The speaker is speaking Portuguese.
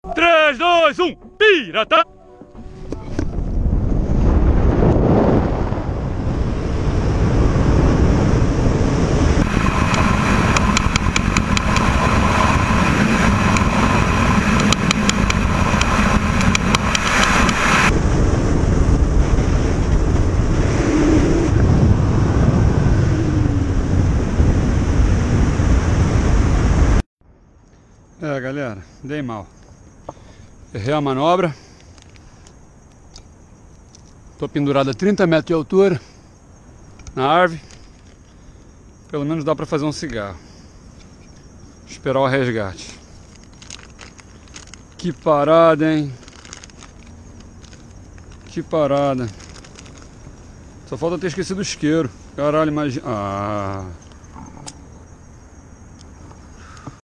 3, 2, 1, pirata! Galera, dei mal. Errei a manobra. Tô pendurado a 30 metros de altura na árvore. Pelo menos dá pra fazer um cigarro. Esperar o resgate. Que parada, hein? Que parada. Só falta ter esquecido o isqueiro. Caralho, imagina.